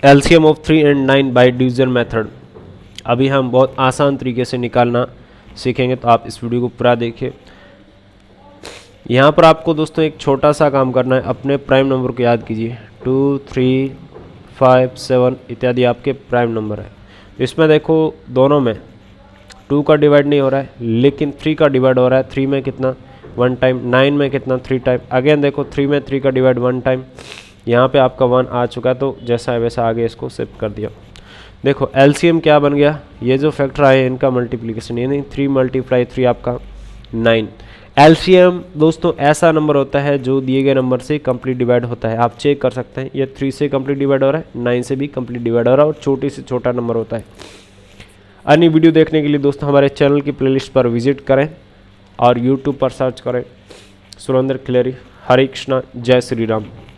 LCM of 3 and 9 by division method. अभी हम बहुत आसान तरीके से निकालना सीखेंगे, तो आप इस वीडियो को पूरा देखिए। यहाँ पर आपको दोस्तों एक छोटा सा काम करना है, अपने प्राइम नंबर को याद कीजिए। 2, 3, 5, 7 इत्यादि आपके प्राइम नंबर है। इसमें देखो दोनों में 2 का डिवाइड नहीं हो रहा है, लेकिन 3 का डिवाइड हो रहा है। 3 में कितना 1 टाइम, 9 में कितना 3 टाइम। अगेन देखो 3 में 3 का डिवाइड 1 टाइम। यहाँ पे आपका 1 आ चुका है, तो जैसा है वैसा आगे इसको शिफ्ट कर दिया। देखो एलसीएम क्या बन गया, ये जो फैक्टर आए इनका मल्टीप्लिकेशन, यानी 3 × 3 आपका 9। एलसीएम दोस्तों ऐसा नंबर होता है जो दिए गए नंबर से कंप्लीट डिवाइड होता है। आप चेक कर सकते हैं, ये 3 से कंप्लीट डिवाइड हो रहा है, 9 से भी कंप्लीट डिवाइड हो रहा है, और छोटे से छोटा नंबर होता है। अन्य वीडियो देखने के लिए दोस्तों हमारे चैनल की प्लेलिस्ट पर विजिट करें और यूट्यूब पर सर्च करें सुरेंद्र खिलेरी। हरे कृष्णा, जय श्री राम।